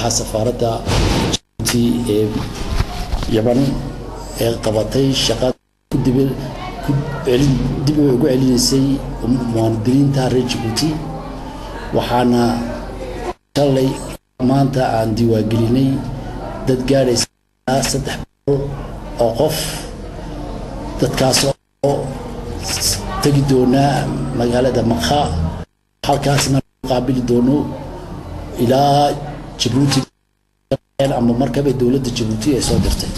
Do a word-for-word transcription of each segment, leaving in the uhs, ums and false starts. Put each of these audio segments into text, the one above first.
madaxa safaaradda Djibouti ee Yaman ee qabatay shaqada ku dib ku celin dib ugu celineysay muwaadiniinta reer Djibouti waxaana shalay maanta aan diiwaangelinay dad gaaraysa saddex boqol oo qof dadkaas oo tagi doona magaalada Makha halkaasna qaabili doono ilaa Djibouti ama markaba dawladda Djibouti ay soo dirtay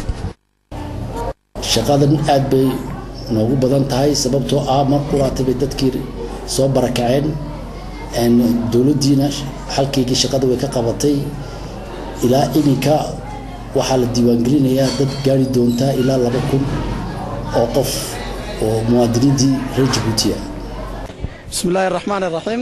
shaqadan aad bay noogu badan tahay sababtoo ah markuu aatay dadkii soo barakaceen aan dawladdiina halkii shaqada way ka qabatay ilaa iminka waxa la diiwaangelinayaa dad gaari doonta ilaa laba kun oo qof oo muwaadiniintii reer Djibouti ah. Bismillahir Rahmanir Rahim.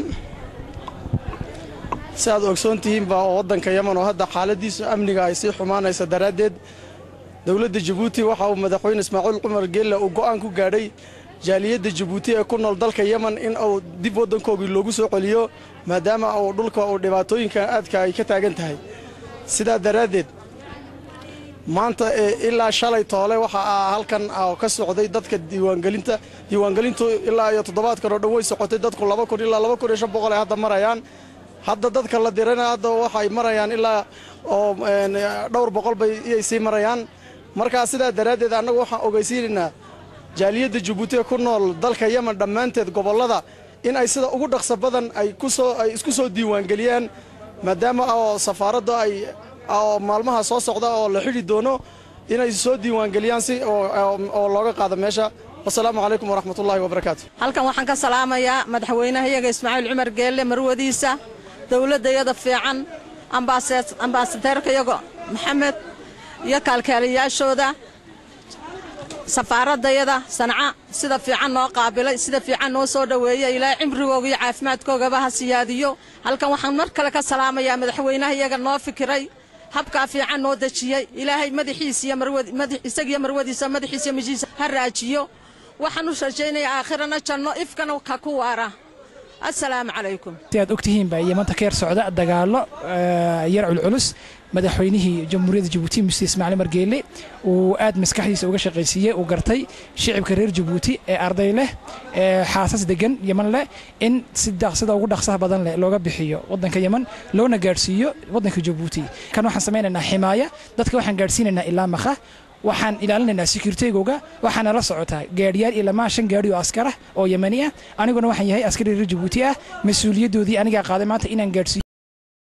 Saad ogsoontihiin baa wadanka Yaman oo hadda xaaladiisa amniga ay si xumaanaysa daraadeed dawladda Djibouti waxa uu madaxweyne Ismaaciil Cumar Geelle uu go'aan ku gaadhay jaaliyadda Djibouti ee ku nool dalka Yaman in uu dib wadankoodii loogu soo celiyo maadaama uu dhulka uu dhibaatooyinka aadka ay ka taagan tahay sidaa daraadeed maanta ilaa shalay toole waxa halkan ka socday dadka diiwaangelinta diiwaangelintu ilaa iyo toddobaadkan oo dhan way socotay dadku laba kun ilaa laba kun iyo shan boqol ay hadda marayaan hadda dadka la dirana hadda waxay marayaan ilaa oo dhowr boqol bay ay sii marayaan marka sidaa daraadeed anagu waxaan ogeysiinaynaa jaaliyadda Djibouti ee ku nool dalka Yaman dhammaanteed gobolada in ay sida ugu dhaqso badan ay ku soo ay isku soo diiwaangeliyaan maadaama oo safaaradda ay oo maalmaha soo socda oo la xiri doono inay soo diiwaangeliyaan si oo looga qaado meesha. Assalaamu calaykum waraxmatullaahi wabarakaatuh. halkan waxaan ka salaamayaa madaxweynaha iyaga Ismaaciil Cumar Geelle marwadiisa dawladayada fiican ambaasadeerka iyaga Maxamed iyo kaalkaaliyaashooda safaaradayada Sanca sida fiican noo qaabilay sida fiican noo soo dhaweeyay ilaa cimrigooda iyo caafimaadkooda ha siyaadiyo halkan waxaan mar kale ka salaamayaa madaxweynaha iyaga noo fikiray habka fiican noo dajiyay ilaahay madaxiisa iyo marwad madaxiisa iyo marwadiisa madaxiisa mijiisa ha raajiyo waxaan u rajaynayaa aakhirana janno ifkana ka ku waara. السلام عليكم. تياد أكتهم بأي منطقة سعودة دجالة يرعى العلوس مدحوينه جمهورية جيبوتي مستر إسماعيل عمر جيلي وآد مسكحي سوق شقيسية وقرتي شعب كرير جيبوتي أرضي له حاسس دجن يمن له إن صدق صدق وقدر صاحب بدن له لو جاب حيو وضن كيمن لو نجارسيو وضن كجيبوتي كانوا حسمين إنها حماية ضد كوا حنجارسين إنها إلا مخه waxaan ilaalinaynaa security-googa waxaana la socotaa gaariyaal ilaa ma shan gaari oo askar ah oo Yemeniya aniguna waxaan yahay askari reer Djibouti ah mas'uuliyadoodii aniga qaaday maanta inaan gaarsiiyo